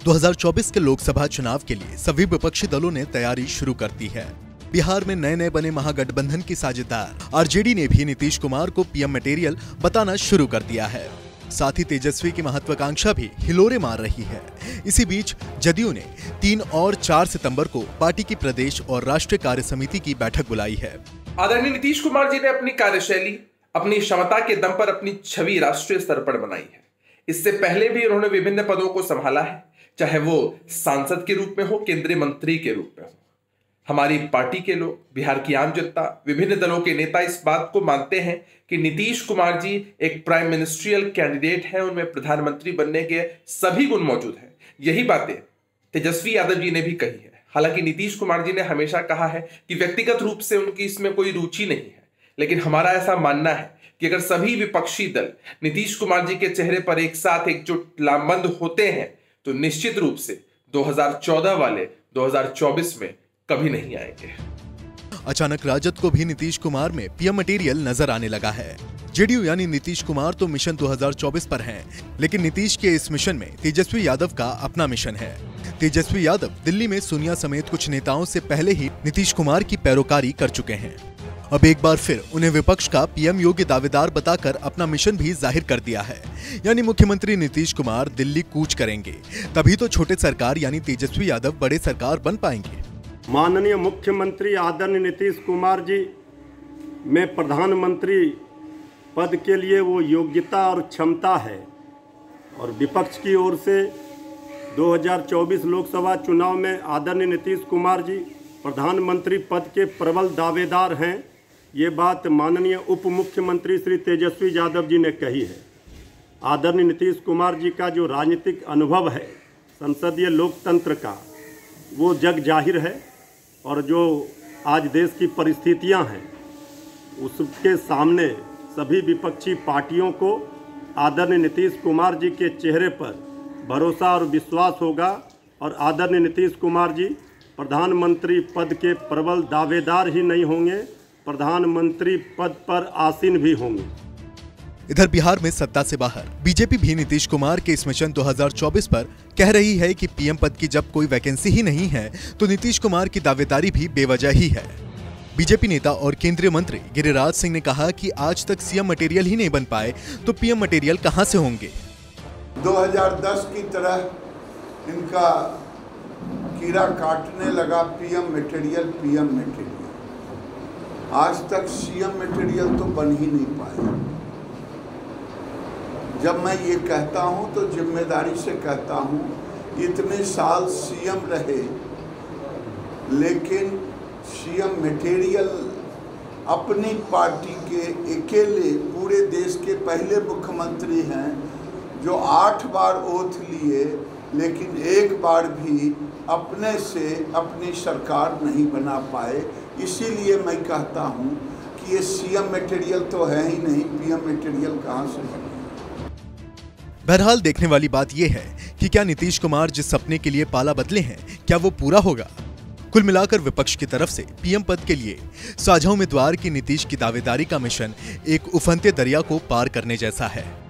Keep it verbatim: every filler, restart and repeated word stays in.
दो हज़ार चौबीस के लोकसभा चुनाव के लिए सभी विपक्षी दलों ने तैयारी शुरू कर दी है। बिहार में नए नए बने महागठबंधन की साझेदार आरजेडी ने भी नीतीश कुमार को पीएम मटेरियल बताना शुरू कर दिया है। साथ ही तेजस्वी की महत्वाकांक्षा भी हिलोरे मार रही है। इसी बीच जदयू ने तीन और चार सितंबर को पार्टी की प्रदेश और राष्ट्रीय कार्य समिति की बैठक बुलाई है। आदरणीय नीतीश कुमार जी ने अपनी कार्यशैली, अपनी क्षमता के दम पर अपनी छवि राष्ट्रीय स्तर पर बनाई है। इससे पहले भी उन्होंने विभिन्न पदों को संभाला है, चाहे वो सांसद के रूप में हो, केंद्रीय मंत्री के रूप में हो। हमारी पार्टी के लोग, बिहार की आम जनता, विभिन्न दलों के नेता इस बात को मानते हैं कि नीतीश कुमार जी एक प्राइम मिनिस्ट्रियल कैंडिडेट हैं, उनमें प्रधानमंत्री बनने के सभी गुण मौजूद हैं। यही बातें तेजस्वी यादव जी ने भी कही है। हालांकि नीतीश कुमार जी ने हमेशा कहा है कि व्यक्तिगत रूप से उनकी इसमें कोई रुचि नहीं है, लेकिन हमारा ऐसा मानना है कि अगर सभी विपक्षी दल नीतीश कुमार जी के चेहरे पर एक साथ एकजुट लामबंद होते हैं तो निश्चित रूप से दो हज़ार चौदह वाले दो हज़ार चौबीस में कभी नहीं आएंगे। अचानक राजद को भी नीतीश कुमार में पीएम मटेरियल नजर आने लगा है। जेडीयू यानी नीतीश कुमार तो मिशन दो हज़ार चौबीस पर हैं, लेकिन नीतीश के इस मिशन में तेजस्वी यादव का अपना मिशन है। तेजस्वी यादव दिल्ली में सोनिया समेत कुछ नेताओं से पहले ही नीतीश कुमार की पैरोकारी कर चुके हैं। अब एक बार फिर उन्हें विपक्ष का पीएम योग्य दावेदार बताकर अपना मिशन भी जाहिर कर दिया है। यानी मुख्यमंत्री नीतीश कुमार दिल्ली कूच करेंगे, तभी तो छोटे सरकार यानी तेजस्वी यादव बड़े सरकार बन पाएंगे। माननीय मुख्यमंत्री आदरणीय नीतीश कुमार जी में प्रधानमंत्री पद के लिए वो योग्यता और क्षमता है, और विपक्ष की ओर से दो हज़ार चौबीस लोकसभा चुनाव में आदरणीय नीतीश कुमार जी प्रधानमंत्री पद के प्रबल दावेदार हैं। ये बात माननीय उप मुख्यमंत्री श्री तेजस्वी यादव जी ने कही है। आदरणीय नीतीश कुमार जी का जो राजनीतिक अनुभव है संसदीय लोकतंत्र का, वो जग जाहिर है, और जो आज देश की परिस्थितियां हैं उसके सामने सभी विपक्षी पार्टियों को आदरणीय नीतीश कुमार जी के चेहरे पर भरोसा और विश्वास होगा, और आदरणीय नीतीश कुमार जी प्रधानमंत्री पद के प्रबल दावेदार ही नहीं होंगे, प्रधानमंत्री पद पर आसीन भी होंगे। इधर बिहार में सत्ता से बाहर बीजेपी भी नीतीश कुमार के इस मिशन दो हज़ार चौबीस पर कह रही है कि पीएम पद की जब कोई वैकेंसी ही नहीं है तो नीतीश कुमार की दावेदारी भी बेवजह ही है। बीजेपी नेता और केंद्रीय मंत्री गिरिराज सिंह ने कहा कि आज तक सीएम मटेरियल ही नहीं बन पाए तो पीएम मटेरियल कहां से होंगे। दो हज़ार दस की तरह इनका कीड़ा काटने लगा पीएम मटेरियल पीएम मटेरियल। आज तक सीएम मटेरियल तो बन ही नहीं पाए। जब मैं ये कहता हूँ तो जिम्मेदारी से कहता हूँ, इतने साल सीएम रहे लेकिन सीएम मटेरियल अपनी पार्टी के अकेले पूरे देश के पहले मुख्यमंत्री हैं जो आठ बार ओथ लिए लेकिन एक बार भी अपने से अपनी सरकार नहीं बना पाए। इसीलिए मैं कहता हूं कि ये सीएम मटेरियल तो है ही नहीं, पीएम मटेरियल कहां से बने। बहरहाल देखने वाली बात यह है कि क्या नीतीश कुमार जिस सपने के लिए पाला बदले हैं क्या वो पूरा होगा। कुल मिलाकर विपक्ष की तरफ से पीएम पद के लिए साझा उम्मीदवार की नीतीश की दावेदारी का मिशन एक उफनते दरिया को पार करने जैसा है।